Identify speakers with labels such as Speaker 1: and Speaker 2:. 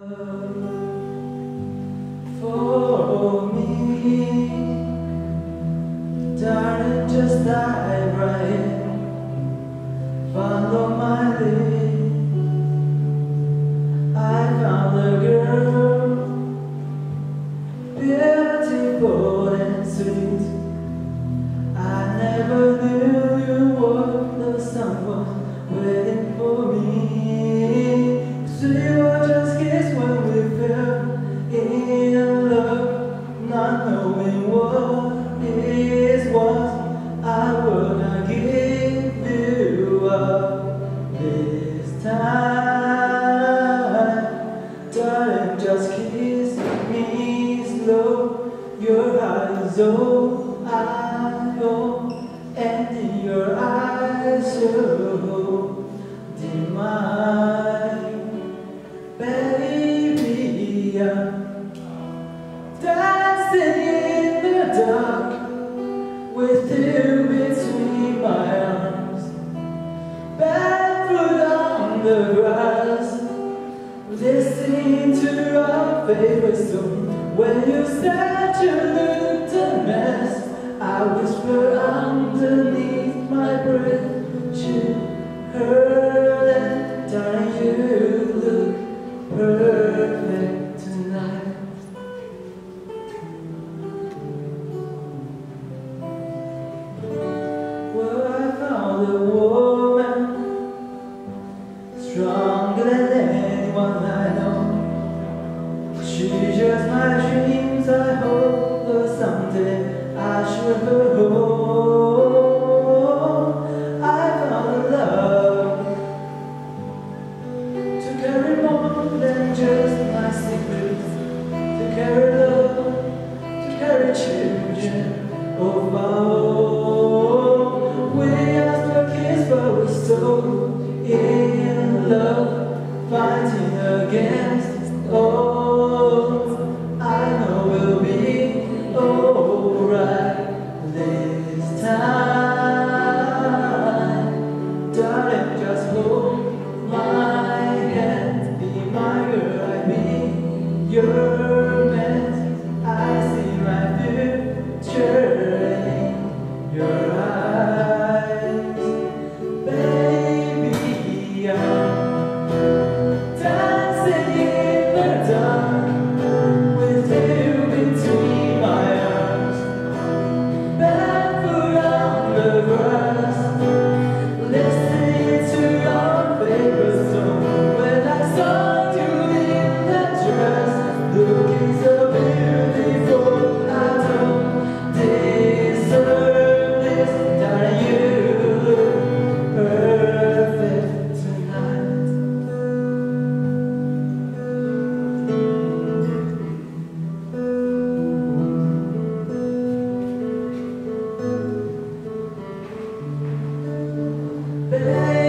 Speaker 1: For me, darling, just dive right in, follow my lead. I found a girl, beautiful and sweet. I never knew you were the someone waiting for me. 'Cause we were just kids when we fell in love, not knowing what it was. I would not give you up this time. Darling, just kiss me slow. Your eyes, oh, I know, and in your eyes show mine, baby. I'm dancing in the dark with you between my arms, barefoot on the grass, listening to our favorite song. When you said you looked a mess, I whispered underneath my breath, you heard it, darling, you look perfect tonight. Well, I found a woman stronger than anyone I know. She shares my dreams. I hope that someday I should her home. I found a love to carry more than just my secrets, to carry love, to carry children of our own. We are still kids, but we're so in love, fighting against all. I know we'll be alright this time. Darling, just hold my hand, be my girl, I mean your man. I see my future in your eyes, baby. I'm dancing in the dark with you between my arms, barefoot on the grass, listening to your favorite song. When I saw you in that dress, looking so beautiful, I don't deserve this. Darling, you look perfect tonight. Baby,